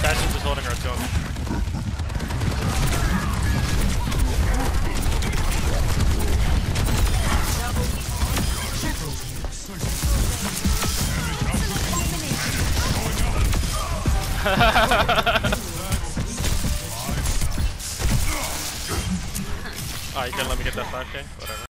Bastion's just holding our skunk. Oh, you couldn't let me get that 5K? Whatever.